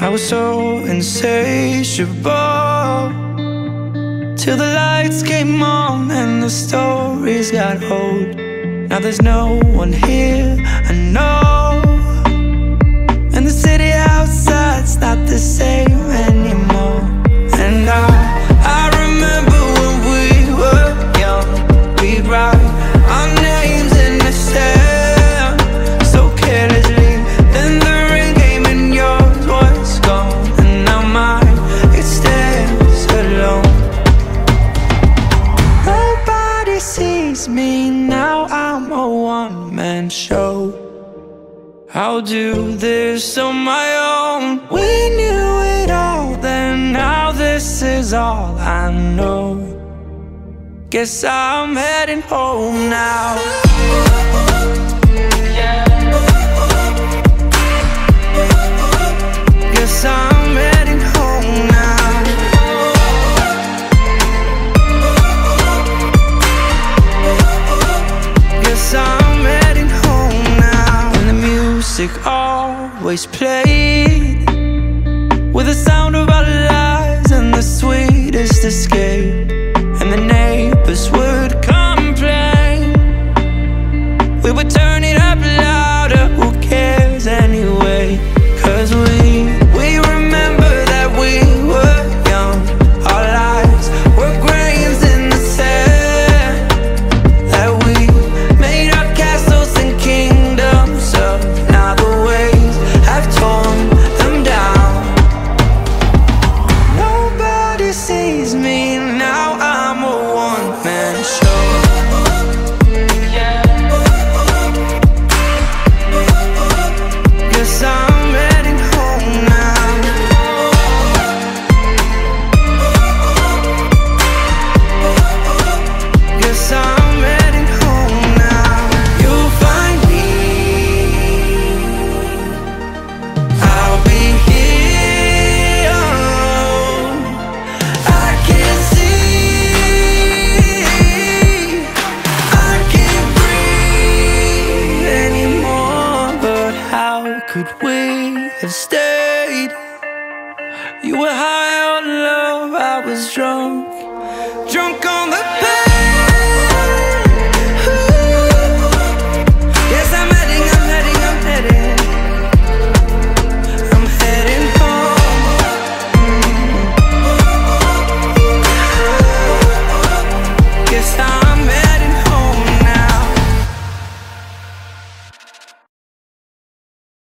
I was so insatiable, till the lights came on and the stories got old. Now there's no one here, I know, and the city outside's not the same anymore. And I remember when we were young, we'd write our names in the sand so carelessly. Then the rain came and yours was gone, and now mine, it stands alone. Nobody sees me now, I'm a one-man show. I'll do this on my own. We knew it all then, now this is all I know. Guess I'm heading home now. Guess I'm heading home now. Guess I'm heading home now. And the music always played with the sound of our lives and the sweetest escape.